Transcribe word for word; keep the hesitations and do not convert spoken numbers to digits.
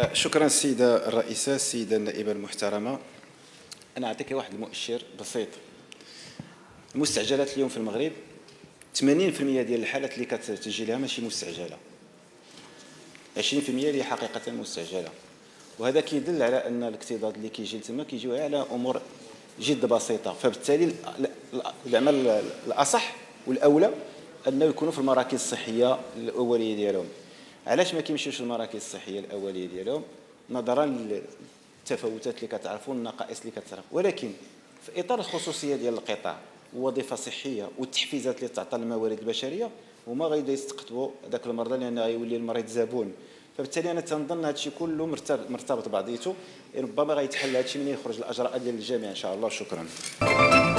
شكرا السيدة الرئيسة. السيدة النائبة المحترمة، أنا أعطيك واحد المؤشر بسيط. المستعجلات اليوم في المغرب ثمانين بالمئة ديال الحالات اللي كتجي لها ماشي مستعجلة، عشرين بالمئة اللي حقيقة مستعجلة، وهذا كيدل على أن الاكتظاظ اللي كيجي لتما كيجيو على أمور جد بسيطة. فبالتالي العمل الأصح والأولى أنه يكونوا في المراكز الصحية الأولية ديالهم. علاش ما كيمشيوش للمراكز الصحية الأولية ديالهم؟ نظرا للتفاوتات اللي كتعرفوا، النقائص اللي كتعرف، ولكن في إطار الخصوصية ديال القطاع ووظيفة صحية والتحفيزات اللي تعطى للموارد البشرية، هما غيبداو يستقطبوا ذاك المرضى لأن غيولي المريض زبون. فبالتالي أنا تنظن هذا الشيء كله مرتبط بعضيته، ربما غيتحل هذا الشيء من يخرج الأجراء ديال الجامعة إن شاء الله. شكرا.